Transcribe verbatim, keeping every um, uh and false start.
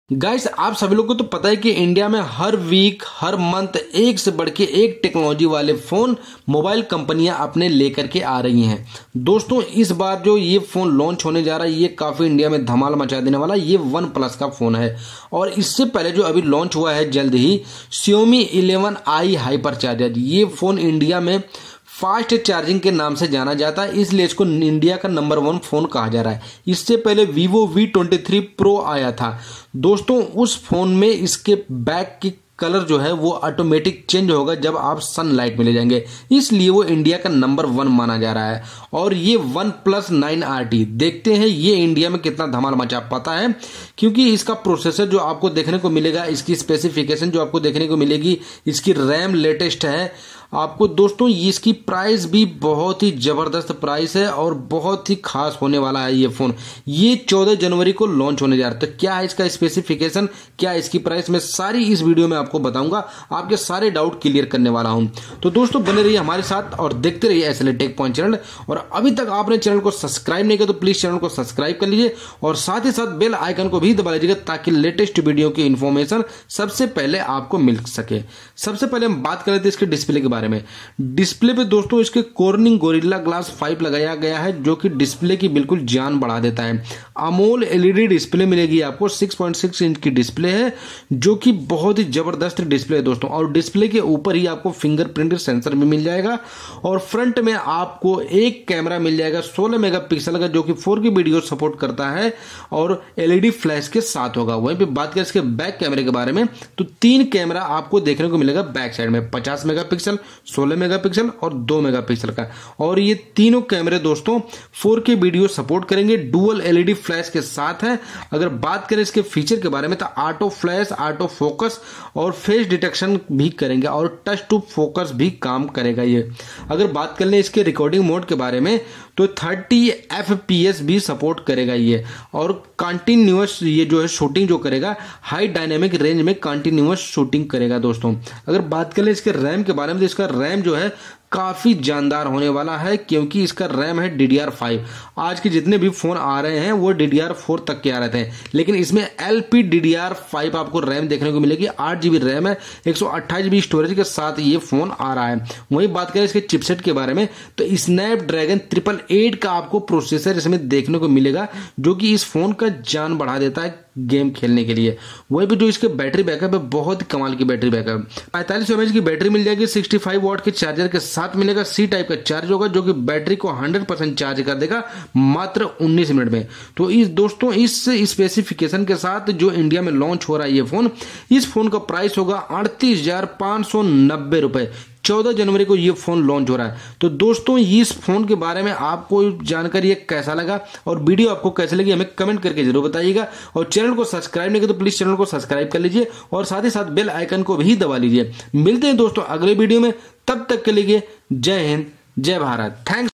Guys, आप सभी लोगों को तो पता है कि इंडिया में हर वीक हर मंथ एक से बढ़ के एक टेक्नोलॉजी वाले फोन मोबाइल कंपनियां अपने लेकर के आ रही हैं। दोस्तों, इस बार जो ये फोन लॉन्च होने जा रहा है ये काफी इंडिया में धमाल मचा देने वाला ये वन प्लस का फोन है। और इससे पहले जो अभी लॉन्च हुआ है जल्द ही Xiaomi eleven i hyper charger, ये फोन इंडिया में फास्ट चार्जिंग के नाम से जाना जाता है, इसलिए इसको इंडिया का नंबर वन फोन कहा जा रहा है। इससे पहले Vivo V twenty three pro आया था दोस्तों, उस फोन में इसके बैक की कलर जो है वो ऑटोमेटिक चेंज होगा जब आप सनलाइट में ले जाएंगे, इसलिए वो इंडिया का नंबर वन माना जा रहा है। और ये one plus nine R T, देखते हैं ये इंडिया में कितना धमाल मचा पाता है, क्योंकि इसका प्रोसेसर जो आपको देखने को मिलेगा, इसकी स्पेसिफिकेशन जो आपको देखने को मिलेगी, इसकी रैम लेटेस्ट है आपको दोस्तों। इसकी प्राइस भी बहुत ही जबरदस्त प्राइस है और बहुत ही खास होने वाला है ये फोन। ये चौदह जनवरी को लॉन्च होने जा रहा है। तो क्या है इसका स्पेसिफिकेशन, क्या इसकी प्राइस, मैं सारी इस वीडियो में आपको बताऊंगा, आपके सारे डाउट क्लियर करने वाला हूं। तो दोस्तों बने रहिए हमारे साथ और देखते रहिए एसएलए टेक पॉइंट चैनल। और अभी तक आपने चैनल को सब्सक्राइब नहीं किया तो प्लीज चैनल को सब्सक्राइब कर लीजिए और साथ ही साथ बेल आइकन को भी दबा लीजिएगा ताकि लेटेस्ट वीडियो की इंफॉर्मेशन सबसे पहले आपको मिल सके। सबसे पहले हम बात कर लेते हैं इसके डिस्प्ले के बारे में। डिस्प्ले पे दोस्तों इसके कॉर्निंग गोरिल्ला ग्लास फाइव लगाया गया है, जो कि डिस्प्ले की बिल्कुल जान बढ़ा देता है। अमोल एलईडी डिस्प्ले मिलेगी आपको, सिक्स पॉइंट सिक्स इंच की डिस्प्ले है, जो कि बहुत ही जबरदस्त डिस्प्ले है दोस्तों। और डिस्प्ले के ऊपर ही आपको फिंगरप्रिंट सेंसर भी मिल जाएगा और फ्रंट में आपको एक कैमरा मिल जाएगा सोलह मेगापिक्सल का, जो कि फोर के वीडियो सपोर्ट करता है और एलईडी फ्लैश के साथ होगा। वहीं पे बात करें इसके बैक कैमरे के बारे में तो तीन कैमरा आपको देखने को मिलेगा बैक साइड में, पचास मेगापिक्सल, सोलह मेगापिक्सल और दो मेगापिक्सल का। और ये तीनों कैमरे दोस्तों फोर के वीडियो सपोर्ट करेंगे, डुअल एलईडी फ्लैश के साथ है। अगर बात करें इसके फीचर के बारे में तो ऑटो फ्लैश, ऑटो फोकस और फेस डिटेक्शन भी करेंगे और टच टू फोकस भी काम करेगा ये। अगर बात कर लें इसके रिकॉर्डिंग मोड के बारे में तो थर्टी एफ पी एस भी सपोर्ट करेगा ये। और कंटिन्यूअस ये जो है शूटिंग जो करेगा, हाई डायनेमिक रेंज में कंटिन्यूअस शूटिंग करेगा दोस्तों। अगर बात करें इसके रैम के बारे में तो इसका रैम जो है काफी जानदार होने वाला है, क्योंकि इसका रैम है डी डी आर फाइव। आज के जितने भी फोन आ रहे हैं वो डी डी आर फोर तक के आ रहे थे, लेकिन इसमें L P D D R five आपको रैम देखने को मिलेगी। आठ जीबी रैम है, एक सौ अट्ठाईस जीबी स्टोरेज के साथ ये फोन आ रहा है। वहीं बात करें इसके चिपसेट के बारे में तो स्नैपड्रैगन ट्रिपल एट का आपको प्रोसेसर इसमें देखने को मिलेगा, जो कि इस फोन का जान बढ़ा देता है गेम खेलने के लिए। वहीं पे जो इसके बैटरी बैकअप है बहुत कमाल की बैटरी बैकअप, पैंतालीस एमएच की बैटरी मिल जाएगी, सिक्सटी फाइव वॉट के चार्जर के साथ मिलेगा। सी टाइप का चार्ज होगा, जो कि बैटरी को हंड्रेड परसेंट चार्ज कर देगा मात्र उन्नीस मिनट में। तो इस दोस्तों इस स्पेसिफिकेशन के साथ जो इंडिया में लॉन्च हो रहा है ये फोन, इस फोन का प्राइस होगा अड़तीस हजार पांच सौ नब्बे रुपए। चौदह जनवरी को ये फोन लॉन्च हो रहा है। तो दोस्तों इस फोन के बारे में आपको जानकारी ये कैसा लगा और वीडियो आपको कैसे लगी हमें कमेंट करके जरूर बताइएगा। और चैनल को सब्सक्राइब नहीं किया तो प्लीज चैनल को सब्सक्राइब कर लीजिए और साथ ही साथ बेल आइकन को भी दबा लीजिए। मिलते हैं दोस्तों अगले वीडियो में, तब तक के लिए जय हिंद जय भारत। थैंक्स।